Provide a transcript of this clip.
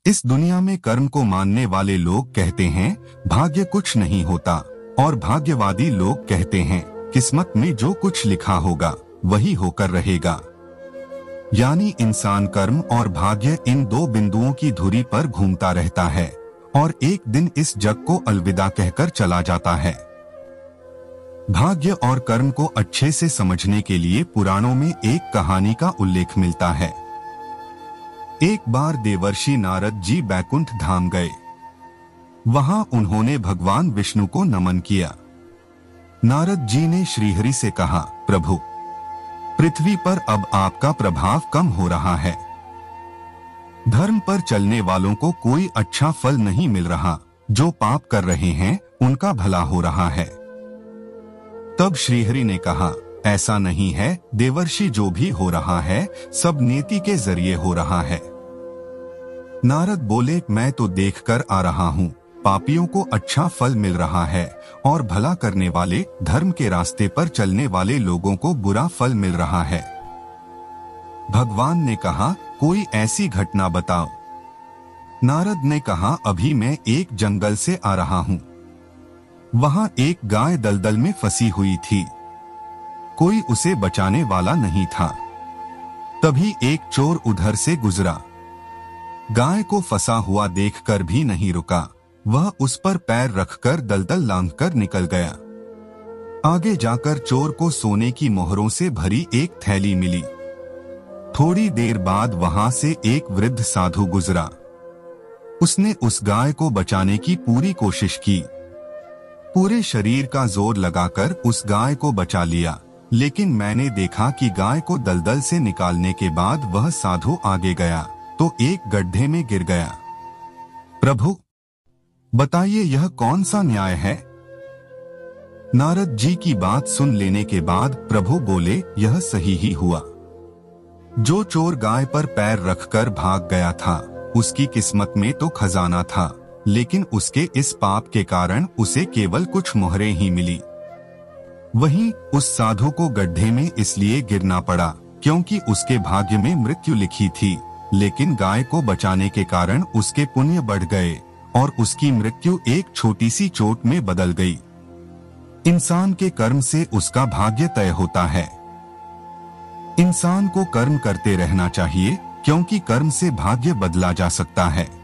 इस दुनिया में कर्म को मानने वाले लोग कहते हैं भाग्य कुछ नहीं होता, और भाग्यवादी लोग कहते हैं किस्मत में जो कुछ लिखा होगा वही होकर रहेगा। यानी इंसान कर्म और भाग्य इन दो बिंदुओं की धुरी पर घूमता रहता है और एक दिन इस जग को अलविदा कहकर चला जाता है। भाग्य और कर्म को अच्छे से समझने के लिए पुराणों में एक कहानी का उल्लेख मिलता है। एक बार देवर्षि नारद जी बैकुंठ धाम गए। वहां उन्होंने भगवान विष्णु को नमन किया। नारद जी ने श्रीहरि से कहा, प्रभु, पृथ्वी पर अब आपका प्रभाव कम हो रहा है। धर्म पर चलने वालों को कोई अच्छा फल नहीं मिल रहा, जो पाप कर रहे हैं उनका भला हो रहा है। तब श्रीहरि ने कहा, ऐसा नहीं है देवर्षि, जो भी हो रहा है सब नीति के जरिए हो रहा है। नारद बोले, मैं तो देखकर आ रहा हूँ, पापियों को अच्छा फल मिल रहा है और भला करने वाले, धर्म के रास्ते पर चलने वाले लोगों को बुरा फल मिल रहा है। भगवान ने कहा, कोई ऐसी घटना बताओ। नारद ने कहा, अभी मैं एक जंगल से आ रहा हूँ। वहां एक गाय दलदल में फंसी हुई थी। कोई उसे बचाने वाला नहीं था। तभी एक चोर उधर से गुजरा। गाय को फंसा हुआ देखकर भी नहीं रुका, वह उस पर पैर रखकर दलदल लांघकर निकल गया। आगे जाकर चोर को सोने की मोहरों से भरी एक थैली मिली। थोड़ी देर बाद वहां से एक वृद्ध साधु गुजरा। उसने उस गाय को बचाने की पूरी कोशिश की। पूरे शरीर का जोर लगाकर उस गाय को बचा लिया, लेकिन मैंने देखा कि गाय को दलदल से निकालने के बाद वह साधु आगे गया तो एक गड्ढे में गिर गया। प्रभु, बताइए यह कौन सा न्याय है? नारद जी की बात सुन लेने के बाद प्रभु बोले, यह सही ही हुआ। जो चोर गाय पर पैर रखकर भाग गया था, उसकी किस्मत में तो खजाना था, लेकिन उसके इस पाप के कारण उसे केवल कुछ मोहरें ही मिली। वहीं उस साधु को गड्ढे में इसलिए गिरना पड़ा क्योंकि उसके भाग्य में मृत्यु लिखी थी, लेकिन गाय को बचाने के कारण उसके पुण्य बढ़ गए और उसकी मृत्यु एक छोटी सी चोट में बदल गई। इंसान के कर्म से उसका भाग्य तय होता है। इंसान को कर्म करते रहना चाहिए, क्योंकि कर्म से भाग्य बदला जा सकता है।